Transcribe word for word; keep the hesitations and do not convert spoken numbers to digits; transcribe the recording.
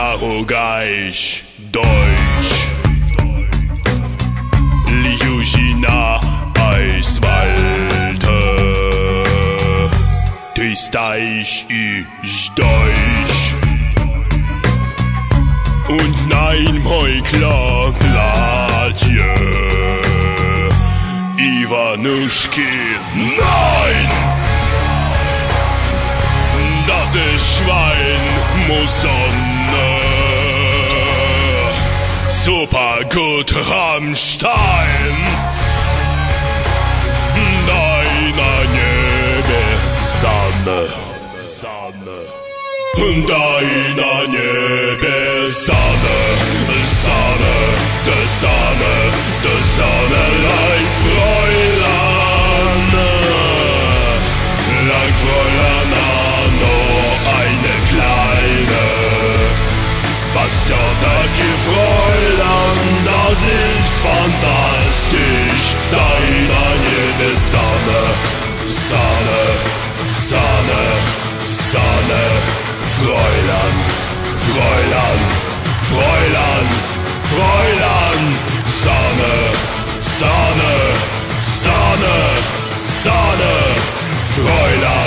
Starogaś, Deutsch, Liuzina, Eiswalte, ty stajś ich Deutsch. Und nein, mein klar Platje, Iwanuschki, nein! Das ist Schwein, muss Sonne, super gut Rammstein, deiner Niebie, Sonne, Sonne. Deiner Niebie, Sonne, Sonne, de Sonne, de Sonne, lang Fräulein, lang Fräulein, nur eine kleine Passion, danke Fräulein, das ist fantastisch, deiner Niebie, Sonne, Sonne, Sonne, Sonne, Fräulein, Fräulein, Fräulein, Fräulein, Sonne, Sonne, Sonne, Sonne, Fräulein.